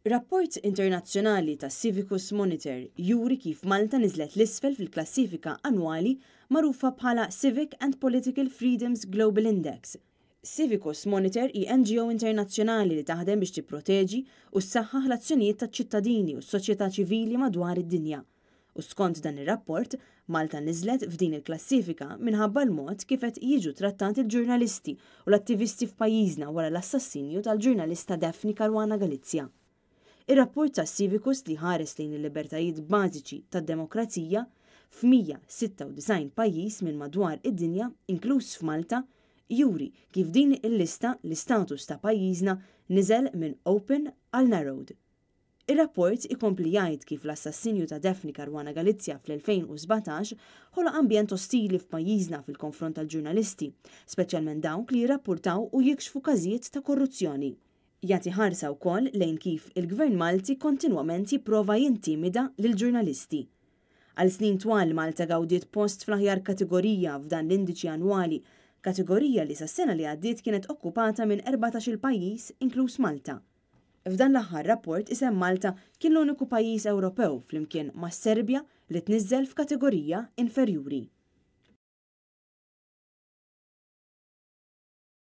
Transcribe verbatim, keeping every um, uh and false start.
Rapport internazzjonali ta' Civicus Monitor juri kif Malta niżlet l-isfel fil-klassifika annwali magħrufa bħala Civic and Political Freedoms Global Index. Civicus Monitor hi N G O internazzjonali li taħdem biex tipproteġi u ssaħħaħ l-azzjonijiet taċ-ċittadini u s-soċjetà ċivili madwar id-dinja. U skont dan ir-rapport, Malta niżlet f'din il-klassifika minħabba l-mod kif qed jiġu trattati l-ġurnalisti u l-attivisti f'pajjiżna wara l-assassinju tal-ġurnalista Daphne Caruana Galizia. Ir-rapport ta' Civicus li ħares lejn il-libertajiet bażiċi tad-demokrazija f'mija sitta u design pajjiż minn madwar id-dinja, inkluż f'Malta, juri kif din il-lista l-istatus ta' pajjiżna niżel minn open għal narrowed. Ir-rapport ikompli jgħid kif l-assassinju ta' Daphne Caruana Galizia fl-elfejn u sbatax ħoloq ambjent ostili f'pajjiżna fil-konfront tal-ġurnalisti, speċjalment dawk li jirrappurtaw u jikxfu każijiet ta' korruzzjoni. Jagħti ħarsa wkoll lejn kif il-Gvern Malti kontinwament jipprova jintimida lill-ġurnalisti. Għal snin twal Malta gawdiet post fl-aħjar kategorija f'dan l-indiċi annwali, kategorija li sas-sena li għaddiet kienet okkupata minn erbatax-il pajjiż inkluż Malta. F'dan l-aħħar rapport isem Malta kien l-uniku pajjiż Ewropew flimkien mas-Serbja li tniżżel f'kategorija inferjuri.